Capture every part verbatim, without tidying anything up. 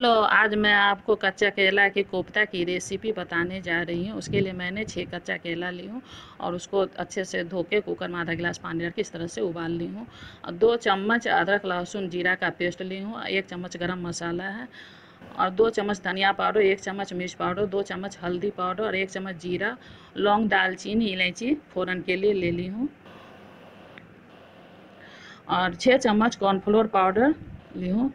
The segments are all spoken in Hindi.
लो आज मैं आपको कच्चा केला के कोफ्ता की रेसिपी बताने जा रही हूँ। उसके लिए मैंने छः कच्चा केला ली हूँ और उसको अच्छे से धो के कुकर में आधा गिलास पानी रख के इस तरह से उबाल ली हूँ। और दो चम्मच अदरक लहसुन जीरा का पेस्ट ली हूँ, एक चम्मच गरम मसाला है और दो चम्मच धनिया पाउडर, एक चम्मच मिर्च पाउडर, दो चम्मच हल्दी पाउडर और एक चम्मच जीरा, लौंग, दालचीनी, इलायची फ़ोरन के लिए ले ली हूँ और छः चम्मच कॉर्नफ्लोर पाउडर ली हूँ।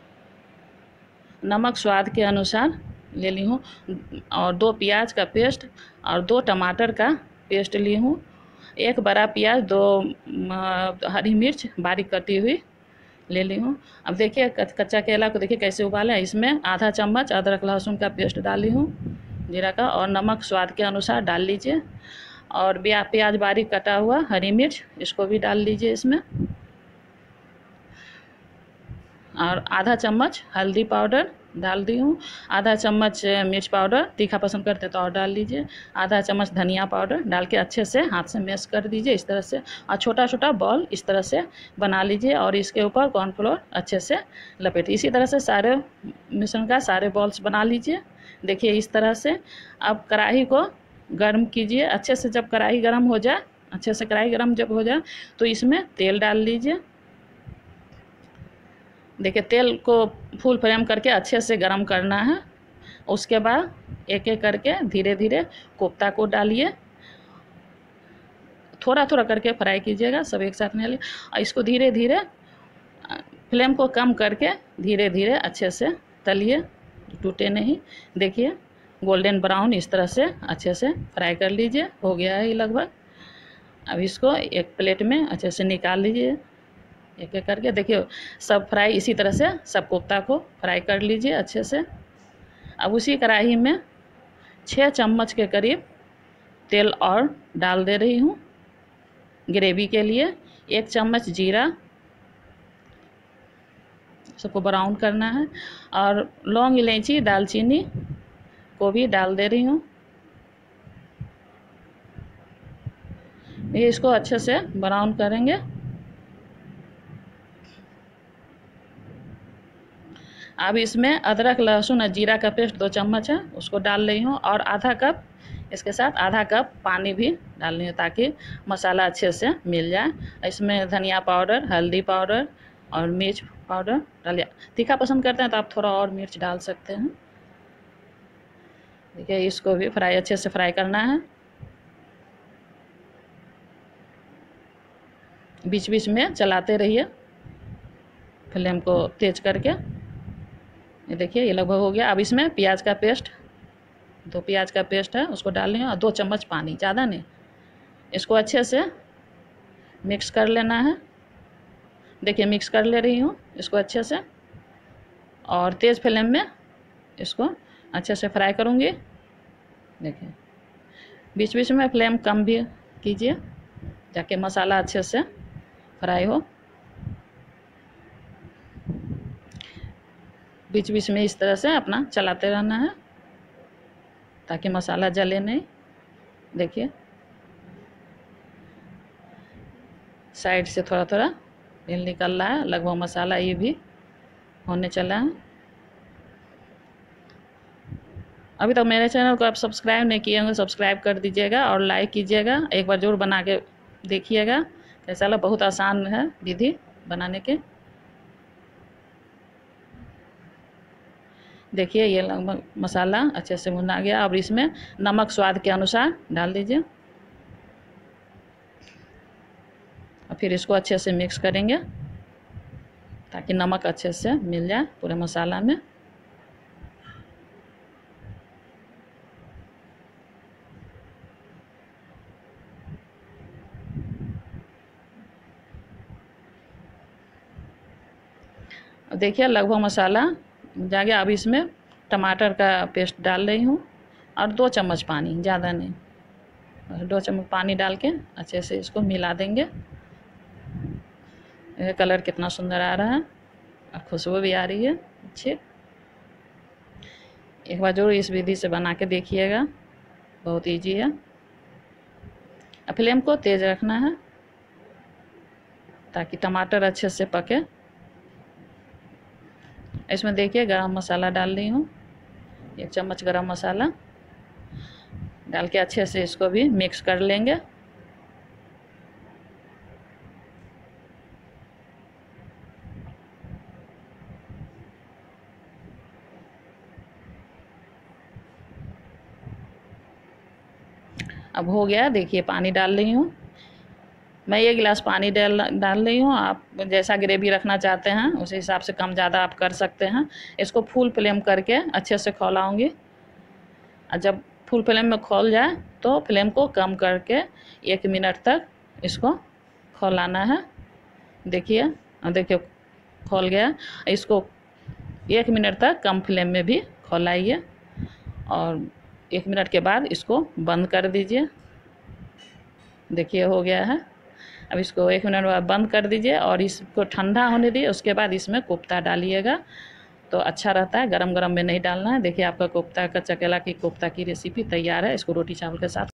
नमक स्वाद के अनुसार ले ली हूँ और दो प्याज का पेस्ट और दो टमाटर का पेस्ट ली हूँ। एक बड़ा प्याज, दो हरी मिर्च बारीक कटी हुई ले ली हूँ। अब देखिए कच्चा केला को देखिए कैसे उबाला है। इसमें आधा चम्मच अदरक लहसुन का पेस्ट डाली हूँ जीरा का और नमक स्वाद के अनुसार डाल लीजिए और प्याज बारीक कटा हुआ, हरी मिर्च इसको भी डाल लीजिए इसमें और आधा चम्मच हल्दी पाउडर डाल दी हूँ, आधा चम्मच मिर्च पाउडर, तीखा पसंद करते तो और डाल लीजिए, आधा चम्मच धनिया पाउडर डाल के अच्छे से हाथ से मैश कर दीजिए इस तरह से और छोटा छोटा बॉल इस तरह से बना लीजिए और इसके ऊपर कॉर्नफ्लोर अच्छे से लपेटिए। इसी तरह से सारे मिश्रण का सारे बॉल्स बना लीजिए। देखिए इस तरह से अब कढ़ाई को गर्म कीजिए अच्छे से। जब कढ़ाई गर्म हो जाए, अच्छे से कढ़ाई गर्म जब हो जाए तो इसमें तेल डाल लीजिए। देखिए तेल को फुल फ्लेम करके अच्छे से गरम करना है। उसके बाद एक एक करके धीरे धीरे कोफ्ता को डालिए, थोड़ा थोड़ा करके फ्राई कीजिएगा, सब एक साथ नहीं। और इसको धीरे धीरे फ्लेम को कम करके धीरे धीरे अच्छे से तलिए, टूटे नहीं। देखिए गोल्डन ब्राउन इस तरह से अच्छे से फ्राई कर लीजिए। हो गया है ये लगभग। अब इसको एक प्लेट में अच्छे से निकाल लीजिए एक एक करके। देखिए सब फ्राई इसी तरह से सब कोफ्ता को फ्राई कर लीजिए अच्छे से। अब उसी कढ़ाई में छः चम्मच के करीब तेल और डाल दे रही हूँ ग्रेवी के लिए। एक चम्मच जीरा, सबको ब्राउन करना है और लौंग, इलायची, दालचीनी को भी डाल दे रही हूँ। ये इसको अच्छे से ब्राउन करेंगे। अब इसमें अदरक लहसुन और जीरा का पेस्ट दो चम्मच है उसको डाल रही हूँ और आधा कप इसके साथ आधा कप पानी भी डाल रही हूँ ताकि मसाला अच्छे से मिल जाए। इसमें धनिया पाउडर, हल्दी पाउडर और मिर्च पाउडर डालिए। तीखा पसंद करते हैं तो आप थोड़ा और मिर्च डाल सकते हैं। देखिए इसको भी फ्राई अच्छे से फ्राई करना है, बीच बीच में चलाते रहिए फ्लेम को तेज करके। ये देखिए ये लगभग हो गया। अब इसमें प्याज का पेस्ट, दो प्याज का पेस्ट है उसको डाल लें और दो चम्मच पानी, ज़्यादा नहीं। इसको अच्छे से मिक्स कर लेना है। देखिए मिक्स कर ले रही हूँ इसको अच्छे से और तेज़ फ्लेम में इसको अच्छे से फ्राई करूँगी। देखिए बीच बीच में फ्लेम कम भी कीजिए ताकि मसाला अच्छे से फ्राई हो। बीच बीच में इस तरह से अपना चलाते रहना है ताकि मसाला जले नहीं। देखिए साइड से थोड़ा थोड़ा तेल निकल रहा है, लगभग मसाला ये भी होने चला है। अभी तक मेरे चैनल को आप सब्सक्राइब नहीं किए होंगे, सब्सक्राइब कर दीजिएगा और लाइक कीजिएगा। एक बार जरूर बना के देखिएगा कैसा लगा। बहुत आसान है विधि बनाने के। देखिए ये लगभग मसाला अच्छे से भुना गया। अब इसमें नमक स्वाद के अनुसार डाल दीजिए और फिर इसको अच्छे से मिक्स करेंगे ताकि नमक अच्छे से मिल जाए पूरे मसाला में। देखिए लगभग मसाला जा गया। अब इसमें टमाटर का पेस्ट डाल रही हूँ और दो चम्मच पानी, ज़्यादा नहीं, और दो चम्मच पानी डाल के अच्छे से इसको मिला देंगे। यह कलर कितना सुंदर आ रहा है और खुशबू भी आ रही है अच्छी। एक बार जरूर इस विधि से बना के देखिएगा, बहुत इजी है। फ्लेम को तेज़ रखना है ताकि टमाटर अच्छे से पके। इसमें देखिए गरम मसाला डाल रही हूँ, एक चम्मच गरम मसाला डाल के अच्छे से इसको भी मिक्स कर लेंगे। अब हो गया, देखिए पानी डाल रही हूँ मैं, एक गिलास पानी डाल डाल रही हूँ। आप जैसा ग्रेवी रखना चाहते हैं उस हिसाब से कम ज़्यादा आप कर सकते हैं। इसको फुल फ्लेम करके अच्छे से खौलाऊँगी, और जब फुल फ्लेम में खौल जाए तो फ्लेम को कम करके एक मिनट तक इसको खौलाना है। देखिए, देखिए खौल गया। इसको एक मिनट तक कम फ्लेम में भी खौलाइए, और एक मिनट के बाद इसको बंद कर दीजिए। देखिए हो गया है। अब इसको एक मिनट बाद बंद कर दीजिए और इसको ठंडा होने दीजिए। उसके बाद इसमें कोफ्ता डालिएगा तो अच्छा रहता है, गरम गरम में नहीं डालना है। देखिए आपका कोफ्ता का चकेला की कोफ्ता की रेसिपी तैयार है। इसको रोटी चावल के साथ